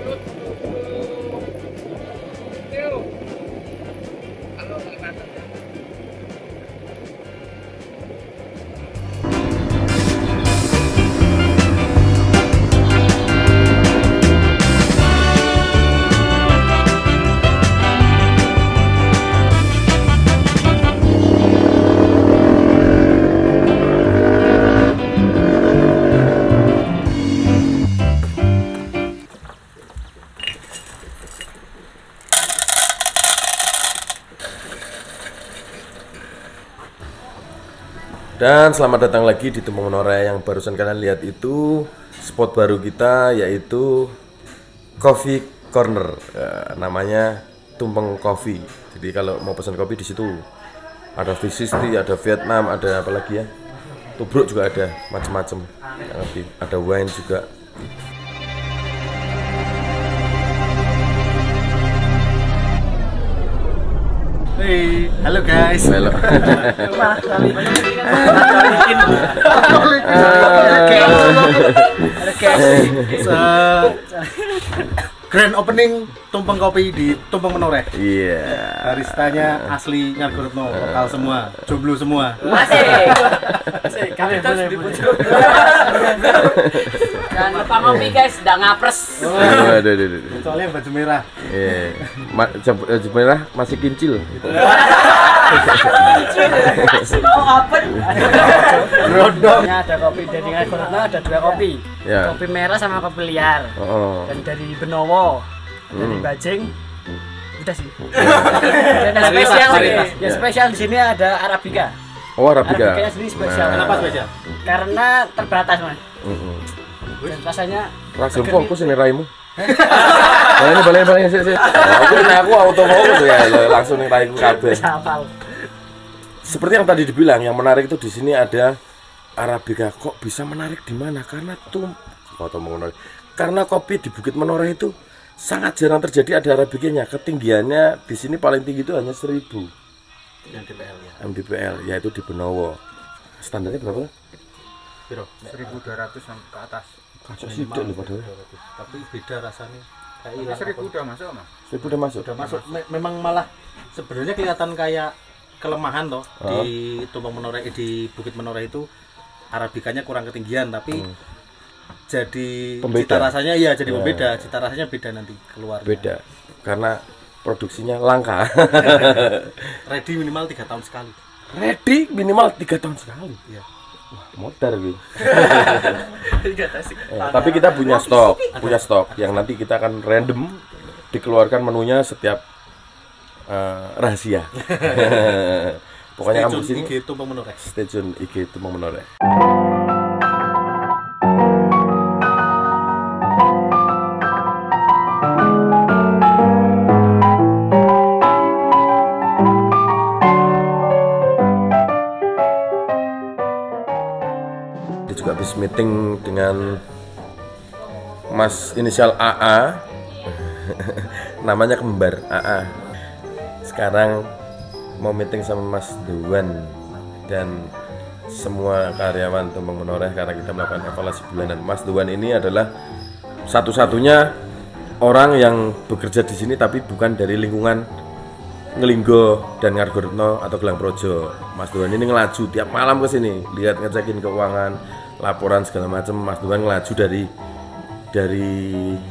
Dan selamat datang lagi di Tumpeng Menoreh. Yang barusan kalian lihat itu spot baru kita, yaitu Coffee Corner. Namanya Tumpeng Coffee. Jadi kalau mau pesan kopi di situ ada V60, ada Vietnam, ada apa lagi ya? Tubruk juga ada, macam-macam. Ada wine juga. Hey, halo guys. Halo. Grand opening Tumpeng Kopi di Tumpeng Menoreh. Iya. Baristanya asli Ngargoretno, lokal semua, jomblo semua. Masih. Kami boleh. Jangan lupa ngopi guys, udah ngapres. Aduh. Soalnya baju merah. Iya. Baju merah masih kincil. Masih mau open. Rodong. Ada kopi dari Ngargoretno, ada 2 kopi. Ya. Kopi merah sama kopi liar. Oh. Dan dari Benowo, dari Bajing. Udah sih. Dan yang spesial yang spesial di sini ada Arabica. Oh, Arabica. Arabicanya sendiri spesial. Kenapa spesial? Karena terbatas, Mas. Dan rasanya Langsung fokus ini raimu. Balik sih. Aku auto fokus ya, langsung ning raiku kabeh. hafal. Seperti yang tadi dibilang, yang menarik itu di sini ada Arabica. Kok bisa menarik di mana? Karena karena kopi di Bukit Menoreh itu sangat jarang terjadi ada Arabicanya. Ketinggiannya di sini paling tinggi itu hanya 1000 MDPL ya. mdpl, yaitu di Benowo. Standarnya berapa? 1.200 sampai ke atas. Kacau sih loh padahal. Tapi beda rasanya. Ini 1.000 udah masuk, Mas. 1000 udah masuk. Udah masuk. Memang malah sebenarnya kelihatan kayak kelemahan toh di Tumpeng Menoreh, di Bukit Menoreh itu Arabicanya kurang ketinggian, tapi jadi pembeda. Cita rasanya iya jadi pembeda, cita rasanya beda nanti keluar. Beda. Karena produksinya langka. Ready minimal 3 tahun sekali. Ready minimal 3 tahun sekali. Iya. Wah, modar gitu. Tapi kita punya stok yang nanti kita akan random dikeluarkan menunya setiap rahasia. Pokoknya kamu sini IG Tumpeng Menoreh. Stay tune IG Tumpeng Menoreh. Dia juga habis meeting dengan Mas inisial AA. Namanya kembar AA. Sekarang mau meeting sama Mas Dewan dan semua karyawan Tumpeng Menoreh karena kita melakukan evaluasi bulanan. Mas Dewan ini adalah satu-satunya orang yang bekerja di sini tapi bukan dari lingkungan Ngelinggo dan Ngargoretno atau Gelang Projo. Mas Dewan ini ngelaju tiap malam ke sini, lihat ngecekin keuangan, laporan segala macam. Mas Dewan ngelaju dari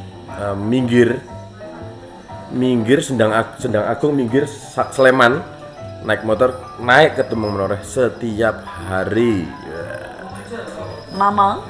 minggir Sendang Agung, minggir Sleman, naik motor naik ke Tumpeng Menoreh setiap hari. Mama.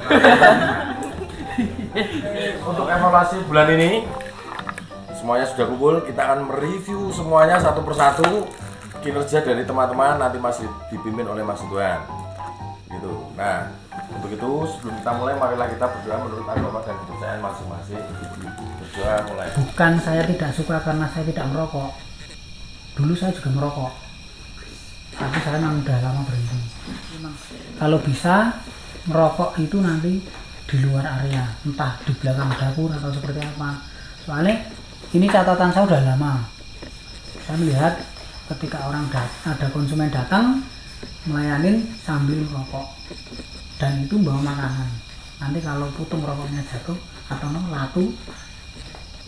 Untuk evaluasi bulan ini semuanya sudah kumpul, kita akan mereview semuanya satu persatu kinerja dari teman-teman, nanti masih dipimpin oleh Mas Tuan gitu. Nah, untuk itu sebelum kita mulai, marilah kita berdoa menurut agama dan kepercayaan masing-masing. Berdoa mulai. Bukan saya tidak suka karena saya tidak merokok. Dulu saya juga merokok, tapi saya memang udah lama berhenti. Kalau bisa merokok itu nanti di luar area, entah di belakang dapur atau seperti apa. Soalnya ini catatan saya udah lama. Saya melihat ketika ada konsumen datang melayanin sambil merokok dan itu bawa makanan. Nanti kalau putung rokoknya jatuh atau latu,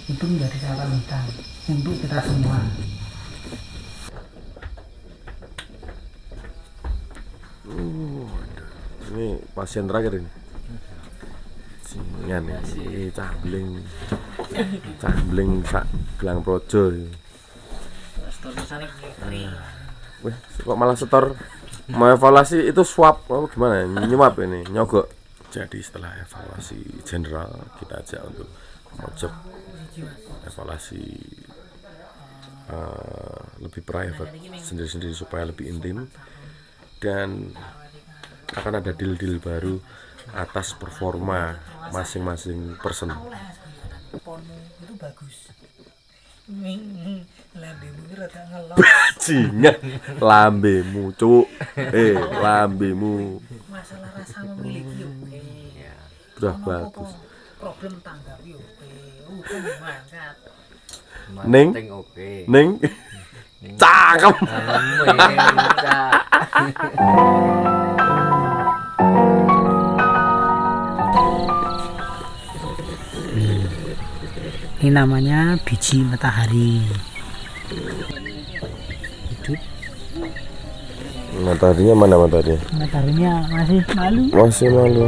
itu menjadi catatan hitam untuk kita semua. Ini pasien terakhir ini. Singan ini cahbling sak gelang projo. Wih, kok malah setor mau evaluasi itu swab gimana? Nyuap ini, nyogok. Jadi setelah evaluasi general kita ajak untuk mojok evaluasi lebih private sendiri-sendiri supaya lebih intim, dan akan ada deal-deal baru atas performa masing-masing person. Ponmu itu bagus. Lambemu rada ngelok. Bajingan lambemu, cuk. Lambemu. Masalah rasa memiliki oke. Udah bagus. Problem tangga yo oke. Udah mangkat. Ning oke. Ning cakep. Ini namanya biji matahari. Hidup. Mataharinya mana mataharinya? Mataharinya masih malu. Masih malu.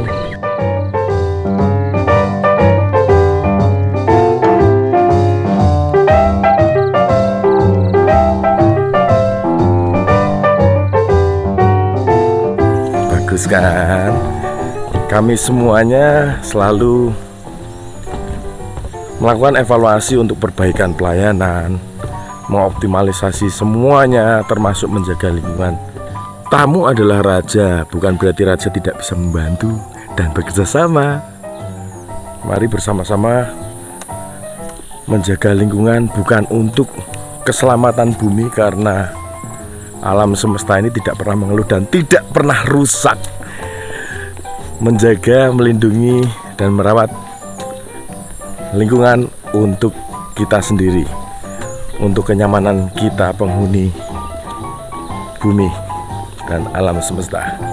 Bagus kan? Kami semuanya selalu melakukan evaluasi untuk perbaikan pelayanan, mengoptimalisasi semuanya, termasuk menjaga lingkungan. Tamu adalah raja, bukan berarti raja tidak bisa membantu dan bekerja sama. Mari bersama-sama menjaga lingkungan, bukan untuk keselamatan bumi, karena alam semesta ini tidak pernah mengeluh dan tidak pernah rusak. Menjaga, melindungi, dan merawat lingkungan untuk kita sendiri, untuk kenyamanan kita penghuni bumi dan alam semesta.